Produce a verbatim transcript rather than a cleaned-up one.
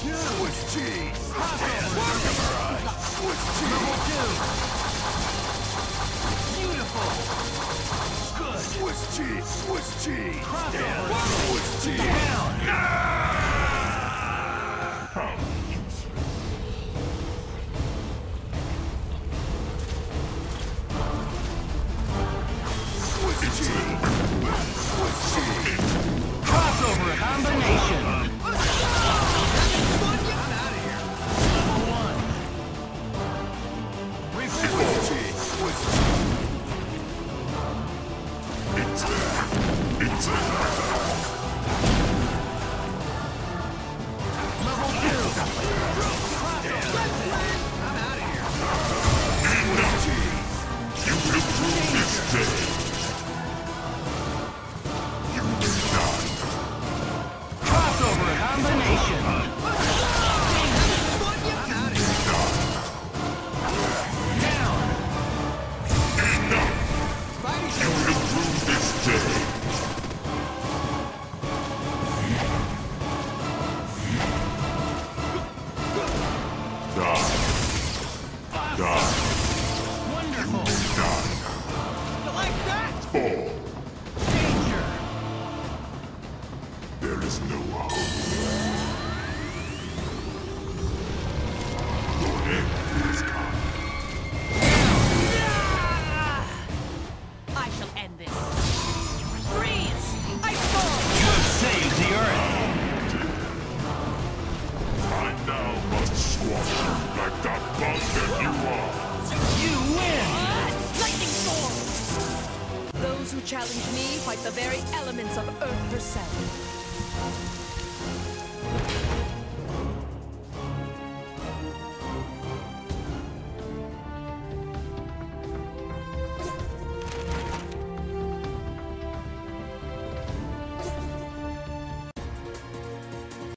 Swiss cheese! Crossover! Swiss Level cheese! two! Beautiful! Good! Swiss cheese! Swiss cheese! Crossover! Swiss cheese! Down! Swiss cheese! Swiss cheese! Crossover combination! Level one! Reverse! Swiss cheese! Swiss cheese! It's there. It's there. Level two! Crossover! I'm out of here! Swiss cheese! You will rue this day. You will die. Crossover combination! I'm out of here! Down! Enough. You will rue this day. Die. Die. Wonderful! Die. You like that? Fall. Danger! There is no hope. Your end is come. I shall end this. Freeze! I fall! You have saved the Earth! I now must squash you like the bug that you are. You win! Lightning storm! Those who challenge me fight the very elements of Earth herself.